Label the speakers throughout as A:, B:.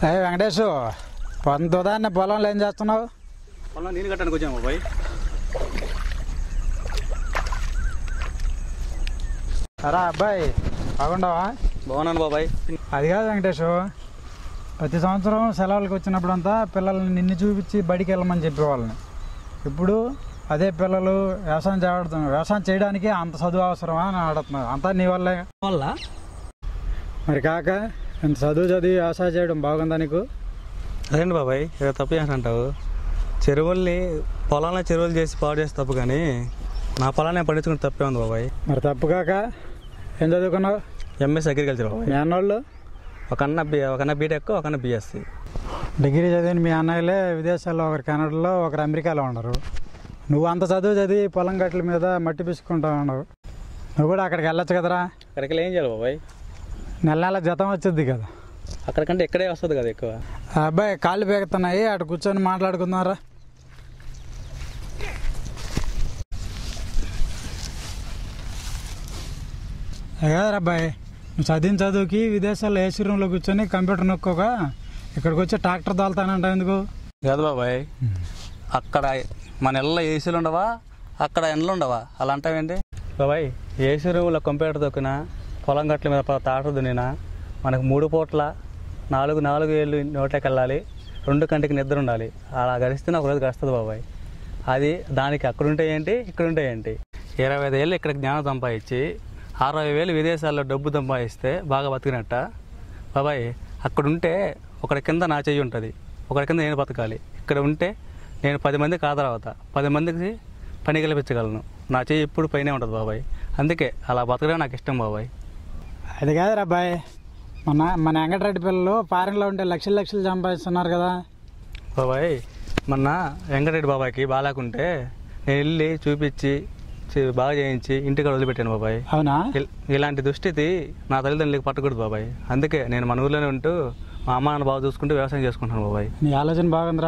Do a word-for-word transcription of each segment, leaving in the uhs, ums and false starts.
A: అయ్యే వెంకటేష్, పొంత ఉదాహరణ పొలంలో ఏం చేస్తున్నావు?
B: పొలం నీళ్ళు కట్టడానికి వచ్చాము బాబాయ్.
A: సరే అబ్బాయి, బాగుండవా?
B: బాగున్నాను బాబాయ్.
A: అది కాదు వెంకటేష్, ప్రతి సంవత్సరం సెలవులకు వచ్చినప్పుడు అంతా పిల్లల్ని నిన్ను చూపించి బడికి వెళ్ళమని చెప్పేవాళ్ళని. ఇప్పుడు అదే పిల్లలు వ్యవసాయం చేయడం వ్యవసాయం చేయడానికి అంత చదువు అవసరమా అని అడుగుతున్నారు. అంతా నీ వల్లే వల్ల మరి కాక ఇంత చదువు చదివి వ్యవసాయం చేయడం బాగుందా నీకు?
B: అదేంటి బాబాయ్ ఏదో తప్పు చేసి అంటావు? చెరువుల్ని పొలాల్లో చెరువులు చేసి పాడు చేసి తప్పు, కానీ నా పొలాన్ని పండించుకుని తప్పే ఉంది బాబాయ్.
A: మరి తప్పు కాక ఏం చదువుకున్నావు?
B: ఎంఎస్ అగ్రికల్చర్ బాబాయ్.
A: మీ అన్నోళ్ళు
B: ఒక అన్న బి ఒక అన్న బీటెక్, ఒక అన్న బిఎస్సి.
A: డిగ్రీ చదివిన మీ అన్నయ్యలే విదేశాల్లో, ఒకరు కెనడాలో, ఒకరు అమెరికాలో ఉన్నారు. నువ్వు అంత చదువు చదివి పొలం గట్ల మీద మట్టి పిసుకుంటా ఉన్నావు. నువ్వు కూడా అక్కడికి వెళ్ళొచ్చు కదరా?
B: అక్కడికి ఏం చేయాలి బాబాయ్?
A: నెల నెల జతం వచ్చేది కదా.
B: అక్కడికంటే ఇక్కడే వస్తుంది కదా ఎక్కువ.
A: అబ్బాయి కాళ్ళు పేగుతున్నాయి, అటు కూర్చొని మాట్లాడుకుందారా. కాదురా అబ్బాయి, నువ్వు చదివిన చదువుకి విదేశాల్లో ఏసీ రూమ్లో కూర్చొని కంప్యూటర్ నొక్కోక ఇక్కడికి వచ్చి ట్రాక్టర్ తోలుతానంటావు ఎందుకు?
B: కాదు బాబాయ్, అక్కడ మన ఇళ్ళలో ఏసీలు ఉండవా, అక్కడ ఎండలు ఉండవా, అలా అంటావేంటి బాబాయ్? ఏసీ రూమ్లో కంప్యూటర్ తొక్కినా, పొలం గట్ల మీద తాటరు దున్నినా, మనకు మూడు పూట్ల నాలుగు నాలుగు ఏళ్ళు నోట్లోకి వెళ్ళాలి, రెండు కంటికి నిద్ర ఉండాలి. అలా గడిస్తే ఒక రోజు గడుస్తుంది బాబాయ్. అది దానికి అక్కడ ఉంటే ఏంటి, ఇక్కడ ఉంటే ఏంటి? ఇరవై ఐదు ఏళ్ళు ఇక్కడ జ్ఞానం సంపాదించి అరవై వేలు విదేశాల్లో డబ్బు సంపాదిస్తే బాగా బతికినట్ట బాబాయ్. అక్కడ ఉంటే ఒకరి కింద నా చెయ్యి ఉంటుంది, ఒకరి కింద నేను బతకాలి. ఇక్కడ ఉంటే నేను పది మందికి ఆధార అవుతా, పది మందికి పని కల్పించగలను. నా చెయ్యి ఎప్పుడు పైనే ఉంటుంది బాబాయ్. అందుకే అలా బతకడం నాకు ఇష్టం బాబాయ్.
A: అది కాదురా అబ్బాయి, మన మన వెంకటరెడ్డి పిల్లలు ఫారెన్లో ఉంటే లక్షలు లక్షలు సంపాదిస్తున్నారు కదా
B: బాబాయ్. మొన్న వెంకటరెడ్డి బాబాయ్కి బాగాలేకుంటే నేను వెళ్ళి చూపించి బాగా చేయించి ఇంటికి వదిలిపెట్టాను బాబాయ్.
A: అవునా?
B: ఇలాంటి దుస్థితి నా తల్లిదండ్రులకి పట్టకూడదు బాబాయ్. అందుకే నేను మన ఊర్లోనే ఉంటూ మా అమ్మ నాన్న బాగా చూసుకుంటూ వ్యవసాయం చేసుకుంటాను బాబాయ్.
A: నీ ఆలోచన బాగుందిరా.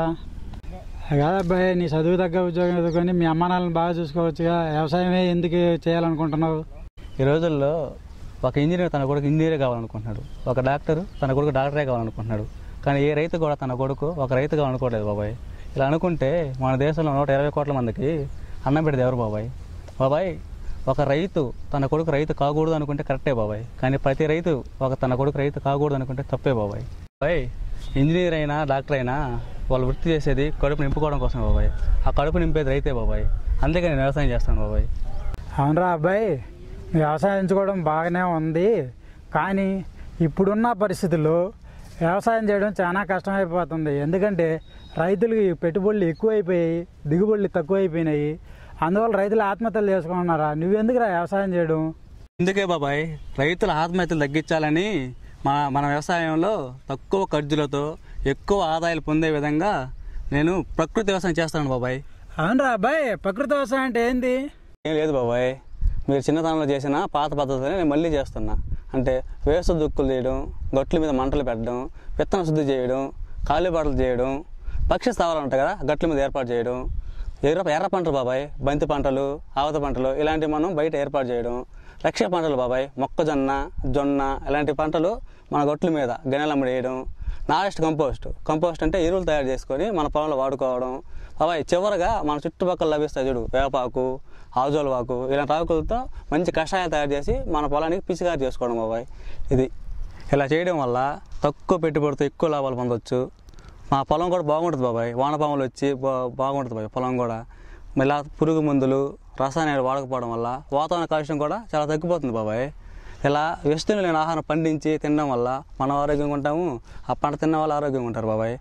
A: కాదబ్బాయి, నీ చదువు తగ్గ ఉద్యోగం చదువుకొని మీ అమ్మ నాన్నని బాగా చూసుకోవచ్చుగా. వ్యవసాయమే ఎందుకు చేయాలనుకుంటున్నావు?
B: ఈ రోజుల్లో ఒక ఇంజనీర్ తన కొడుకు ఇంజనీరే కావాలనుకుంటున్నాడు, ఒక డాక్టర్ తన కొడుకు డాక్టరే కావాలనుకుంటున్నాడు. కానీ ఏ రైతు కూడా తన కొడుకు ఒక రైతు కావాలనుకోవట్లేదు బాబాయ్. ఇలా అనుకుంటే మన దేశంలో నూట ఇరవై కోట్ల మందికి అన్నం పెడితే ఎవరు బాబాయ్? బాబాయ్, ఒక రైతు తన కొడుకు రైతు కాకూడదు అనుకుంటే కరెక్టే బాబాయ్, కానీ ప్రతి రైతు ఒక తన కొడుకు రైతు కాకూడదు అనుకుంటే తప్పే బాబాయ్. బాబాయ్, ఇంజనీర్ అయినా డాక్టర్ అయినా వాళ్ళు వృత్తి చేసేది కడుపు నింపుకోవడం కోసం బాబాయ్. ఆ కడుపు నింపేది రైతే బాబాయ్. అందుకే నేను వ్యవసాయం చేస్తాను బాబాయ్.
A: అవునరా అబ్బాయి, వ్యవసాయం ఎంచుకోవడం బాగానే ఉంది, కానీ ఇప్పుడున్న పరిస్థితుల్లో వ్యవసాయం చేయడం చాలా కష్టమైపోతుంది. ఎందుకంటే రైతులకి పెట్టుబడులు ఎక్కువైపోయాయి, దిగుబడులు తక్కువైపోయినాయి. అందువల్ల రైతులు ఆత్మహత్యలు చేసుకుంటున్నారా? నువ్వెందుకురా వ్యవసాయం చేయడం?
B: అందుకే బాబాయ్, రైతుల ఆత్మహత్యలు తగ్గించాలని మన మన వ్యవసాయంలో తక్కువ ఖర్చులతో ఎక్కువ ఆదాయాలు పొందే విధంగా నేను ప్రకృతి వ్యవసాయం చేస్తాను బాబాయ్.
A: అవునరా అబ్బాయి, ప్రకృతి వ్యవసాయం అంటే ఏంది?
B: ఏం లేదు బాబాయ్, మీరు చిన్నతనంలో చేసిన పాత పద్ధతిని నేను మళ్ళీ చేస్తున్నా. అంటే వేసు దుక్కులు చేయడం, గట్ల మీద మంటలు పెట్టడం, విత్తన శుద్ధి చేయడం, కాలిబాటలు చేయడం, పక్షి స్థావరాలు ఉంటాయి కదా గట్ల మీద ఏర్పాటు చేయడం, ఎర్ర ఎర్ర పంటలు బాబాయ్, బంతి పంటలు, ఆవత పంటలు ఇలాంటివి మనం బయట ఏర్పాటు చేయడం, రక్ష పంటలు బాబాయ్, మొక్కజొన్న, జొన్న ఇలాంటి పంటలు మన గట్ల మీద గెనెలమ్మడి వేయడం, నారెస్ట్ కంపోస్ట్ కంపోస్ట్ అంటే ఎరువులు తయారు చేసుకొని మన పొలంలో వాడుకోవడం బాబాయ్. చివరగా మన చుట్టుపక్కల లభిస్తాయి చూడు, వేపాకు, ఆజోలవాకు ఇలాంటి ఆకులతో మంచి కషాయాలు తయారు చేసి మన పొలానికి పిచికారి చేసుకోవడం బాబాయ్. ఇది ఇలా చేయడం వల్ల తక్కువ పెట్టుబడితో ఎక్కువ లాభాలు పొందవచ్చు. మా పొలం కూడా బాగుంటుంది బాబాయ్, వానపాములు వచ్చి బా బాగుంటుంది బాబాయ్ పొలం కూడా. మళ్ళీ పురుగు మందులు, రసాయనాలు వాడకపోవడం వల్ల వాతావరణ కాలుష్యం కూడా చాలా తగ్గిపోతుంది బాబాయ్. ఇలా వ్యస్తులు లేని ఆహారం పండించి తినడం వల్ల మనం ఆరోగ్యంగా ఉంటాము, ఆ పంట తిన్న వాళ్ళు ఆరోగ్యంగా ఉంటారు బాబాయ్.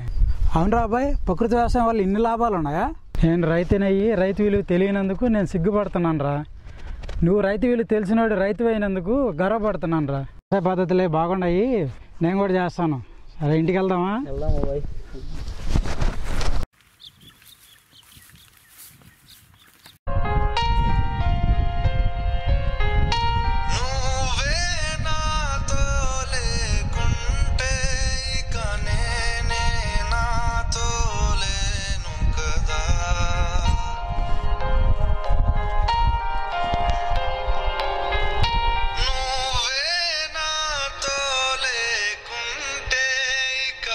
A: అవునరా అబ్బాయి, ప్రకృతి వ్యవసాయం వల్ల ఇన్ని లాభాలు ఉన్నాయా? నేను రైతునయ్యి రైతు విలువ తెలియనందుకు నేను సిగ్గుపడుతున్నాను రా. నువ్వు రైతు విలువ తెలిసినోడు రైతు అయినందుకు గర్వపడుతున్నాను రా. వ్యవసాయ పద్ధతులే బాగున్నాయి, నేను కూడా చేస్తాను. సరే ఇంటికి వెళ్దామా?
B: వెళ్దాం బాబాయ్.
C: నువ్వే నాతో లేకుంటే ఇక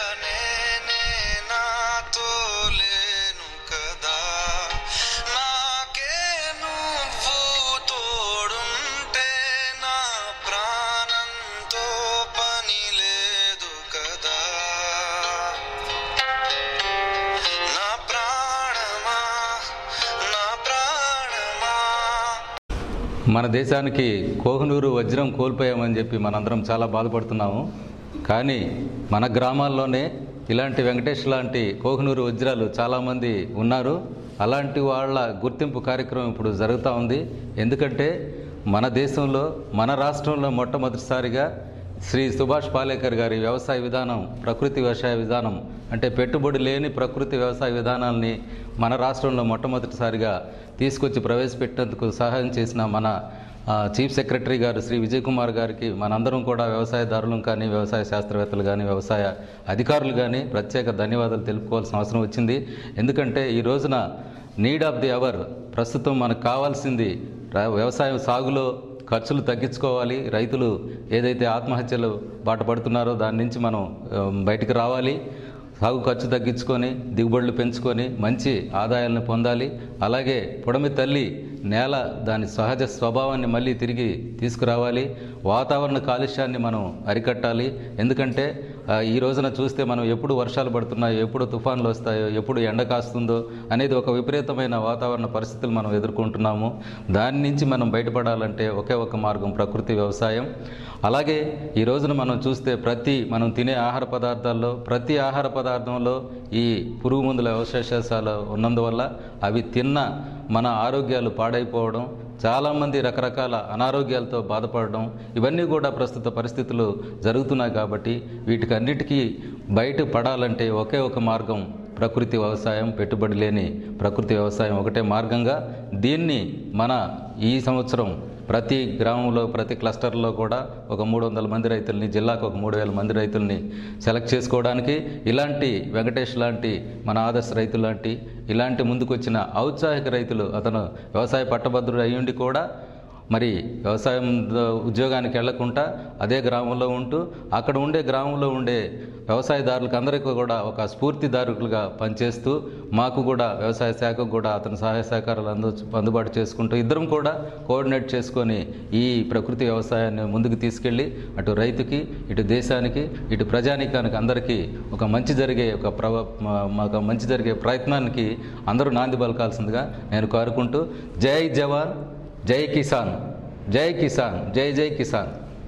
C: మన దేశానికి కోహినూరు వజ్రం కోల్పోయామని చెప్పి మనందరం చాలా బాధపడుతున్నాము. కానీ మన గ్రామాల్లోనే ఇలాంటి వెంకటేష్ లాంటి కోహినూరు వజ్రాలు చాలామంది ఉన్నారు. అలాంటి వాళ్ళ గుర్తింపు కార్యక్రమం ఇప్పుడు జరుగుతూ ఉంది. ఎందుకంటే మన దేశంలో మన రాష్ట్రంలో మొట్టమొదటిసారిగా శ్రీ సుభాష్ పాలేకర్ గారి వ్యవసాయ విధానం, ప్రకృతి వ్యవసాయ విధానం అంటే పెట్టుబడి లేని ప్రకృతి వ్యవసాయ విధానాల్ని మన రాష్ట్రంలో మొట్టమొదటిసారిగా తీసుకొచ్చి ప్రవేశపెట్టేందుకు సహాయం చేసిన మన చీఫ్ సెక్రటరీ గారు శ్రీ విజయ్ కుమార్ గారికి మనందరం కూడా వ్యవసాయదారులు కానీ, వ్యవసాయ శాస్త్రవేత్తలు కానీ, వ్యవసాయ అధికారులు కానీ ప్రత్యేక ధన్యవాదాలు తెలుపుకోవాల్సిన అవసరం వచ్చింది. ఎందుకంటే ఈ రోజున నీడ్ ఆఫ్ ది అవర్, ప్రస్తుతం మనకు కావాల్సింది వ్యవసాయం సాగులో ఖర్చులు తగ్గించుకోవాలి. రైతులు ఏదైతే ఆత్మహత్యలు బాట పడుతున్నారో దాని నుంచి మనం బయటికి రావాలి. సాగు ఖర్చు తగ్గించుకొని దిగుబడులు పెంచుకొని మంచి ఆదాయాలను పొందాలి. అలాగే పొడమి తల్లి నేల దాని సహజ స్వభావాన్ని మళ్ళీ తిరిగి తీసుకురావాలి. వాతావరణ కాలుష్యాన్ని మనం అరికట్టాలి. ఎందుకంటే ఈ రోజున చూస్తే మనం ఎప్పుడు వర్షాలు పడుతున్నాయో, ఎప్పుడు తుఫాన్లు వస్తాయో, ఎప్పుడు ఎండ కాస్తుందో అనేది ఒక విపరీతమైన వాతావరణ పరిస్థితులు మనం ఎదుర్కొంటున్నాము. దాని నుంచి మనం బయటపడాలంటే ఒకే ఒక మార్గం ప్రకృతి వ్యవసాయం. అలాగే ఈ రోజున మనం చూస్తే ప్రతి మనం తినే ఆహార పదార్థాల్లో ప్రతి ఆహార పదార్థంలో ఈ పురుగు మందుల అవశేషాలు ఉన్నందువల్ల అవి తిన్న మన ఆరోగ్యాలు పాడైపోవడం, చాలామంది రకరకాల అనారోగ్యాలతో బాధపడడం, ఇవన్నీ కూడా ప్రస్తుత పరిస్థితులు జరుగుతున్నాయి. కాబట్టి వీటికన్నిటికీ బయట పడాలంటే ఒకే ఒక మార్గం ప్రకృతి వ్యవసాయం, పెట్టుబడి లేని ప్రకృతి వ్యవసాయం ఒకటే మార్గంగా దీన్ని మన ఈ సంవత్సరం ప్రతి గ్రామంలో ప్రతి క్లస్టర్లో కూడా ఒక మూడు వందల మంది రైతుల్ని, జిల్లాకు ఒక మూడు వేల మంది రైతుల్ని సెలెక్ట్ చేసుకోవడానికి ఇలాంటి వెంకటేష్ లాంటి మన ఆదర్శ రైతు లాంటి ఇలాంటి ముందుకొచ్చిన ఔత్సాహిక రైతులు, అతను వ్యవసాయ పట్టభద్రుడు అయ్యుండి కూడా మరి వ్యవసాయం ఉద్యోగానికి వెళ్లకుండా అదే గ్రామంలో ఉంటూ అక్కడ ఉండే గ్రామంలో ఉండే వ్యవసాయదారులకు అందరికీ కూడా ఒక స్ఫూర్తిదారులుగా పనిచేస్తూ మాకు కూడా వ్యవసాయ శాఖకు కూడా అతని సహాయ సహకారాలు అందు అందుబాటు చేసుకుంటూ ఇద్దరం కూడా కోఆర్డినేట్ చేసుకొని ఈ ప్రకృతి వ్యవసాయాన్ని ముందుకు తీసుకెళ్ళి అటు రైతుకి, ఇటు దేశానికి, ఇటు ప్రజానీకానికి అందరికీ ఒక మంచి జరిగే ఒక ప్రవ మాకు మంచి జరిగే ప్రయత్నానికి అందరూ నాంది పలకాల్సిందిగా నేను కోరుకుంటూ జై జవాన్, జై కిసాన్, జై కిసాన్, జై జై కిసాన్,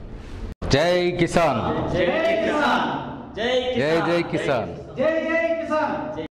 C: జై కిసాన్, జై జై కిసాన్, జై జై కిసాన్.